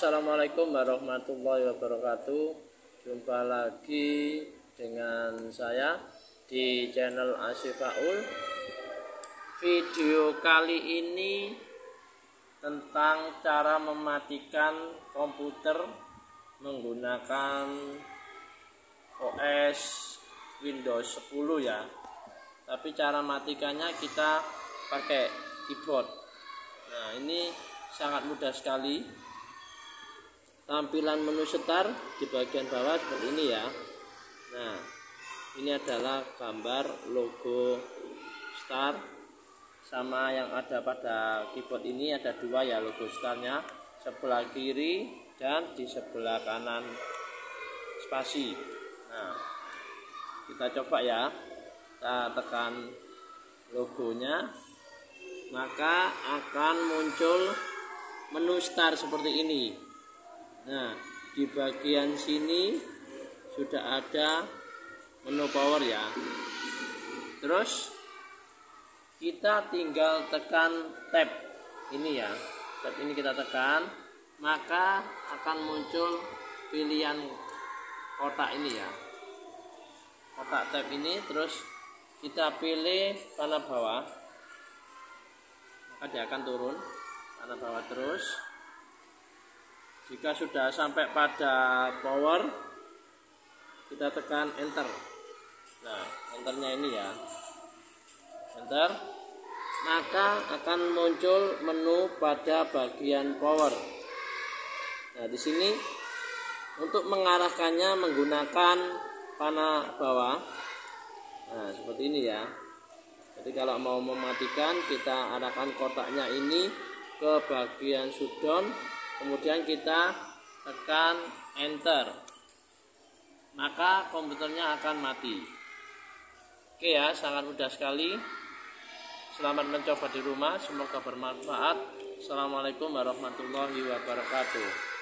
Assalamualaikum warahmatullahi wabarakatuh. Jumpa lagi dengan saya di channel Asyifaul. Video kali ini tentang cara mematikan komputer menggunakan OS Windows 10 ya. Tapi cara matikannya kita pakai keyboard. Nah, ini sangat mudah sekali. Tampilan menu start di bagian bawah seperti ini ya. Nah, ini adalah gambar logo start, sama yang ada pada keyboard ini ada dua ya logo startnya, sebelah kiri dan di sebelah kanan spasi. Nah, kita coba ya, kita tekan logonya, maka akan muncul menu start seperti ini. Nah, di bagian sini sudah ada menu power ya. Terus kita tinggal tekan tab ini ya. Tab ini kita tekan, maka akan muncul pilihan kotak ini ya. Kotak tab ini, terus kita pilih panah bawah, maka dia akan turun panah bawah terus. Jika sudah sampai pada power, kita tekan enter. Nah, enternya ini ya, enter, maka akan muncul menu pada bagian power. Nah, di sini untuk mengarahkannya menggunakan panah bawah. Nah, seperti ini ya. Jadi kalau mau mematikan, kita arahkan kotaknya ini ke bagian shutdown, kemudian kita tekan enter, maka komputernya akan mati. Oke ya, sangat mudah sekali. Selamat mencoba di rumah, semoga bermanfaat. Assalamualaikum warahmatullahi wabarakatuh.